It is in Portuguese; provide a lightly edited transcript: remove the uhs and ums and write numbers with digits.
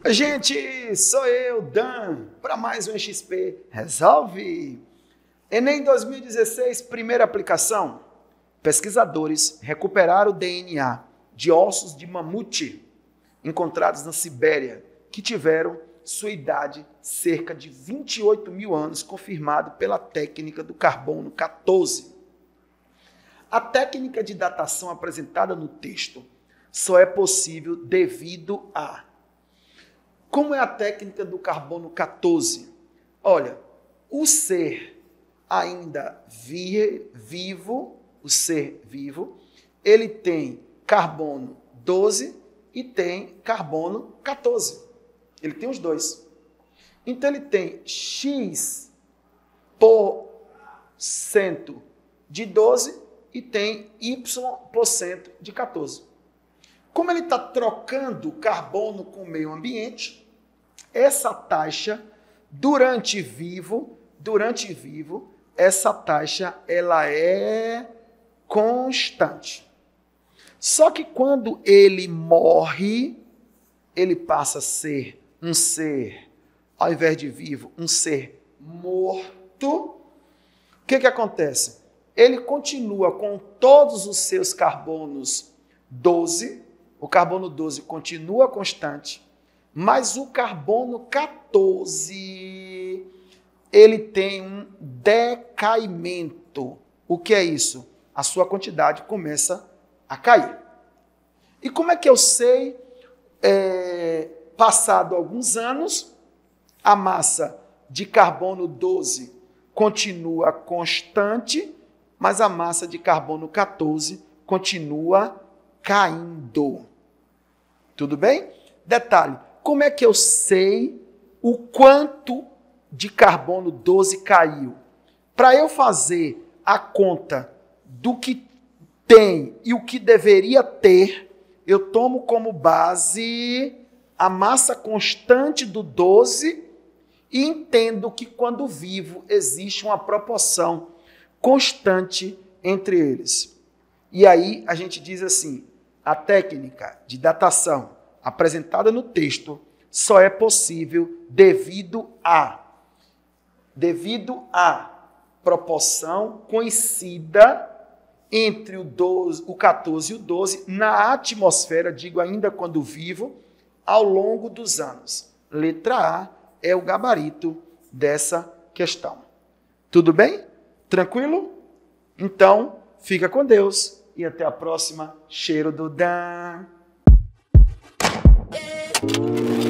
Gente, sou eu, Dan, para mais um XP Resolve. Enem 2016, primeira aplicação. Pesquisadores recuperaram o DNA de ossos de mamute encontrados na Sibéria, que tiveram sua idade cerca de 28 mil anos, confirmado pela técnica do carbono 14. A técnica de datação apresentada no texto só é possível devido a... Como é a técnica do carbono 14? Olha, o ser ainda vivo, o ser vivo, ele tem carbono 12 e tem carbono 14. Ele tem os dois. Então, ele tem X% de 12 e tem Y% de 14. Como ele está trocando carbono com o meio ambiente, essa taxa, durante vivo, essa taxa ela é constante. Só que quando ele morre, ele passa a ser um ser, ao invés de vivo, um ser morto. O que acontece? Ele continua com todos os seus carbonos 12, o carbono 12 continua constante, mas o carbono 14, ele tem um decaimento. O que é isso? A sua quantidade começa a cair. E como é que eu sei, passado alguns anos, a massa de carbono 12 continua constante, mas a massa de carbono 14 continua caindo. Tudo bem? Detalhe, como é que eu sei o quanto de carbono 12 caiu? Para eu fazer a conta do que tem e o que deveria ter, eu tomo como base a massa constante do 12 e entendo que quando vivo existe uma proporção constante entre eles. E aí a gente diz assim, a técnica de datação apresentada no texto só é possível devido a proporção conhecida entre o 14 e o 12 na atmosfera, digo ainda quando vivo, ao longo dos anos. Letra A é o gabarito dessa questão. Tudo bem? Tranquilo? Então, fica com Deus e até a próxima. Cheiro do Dan.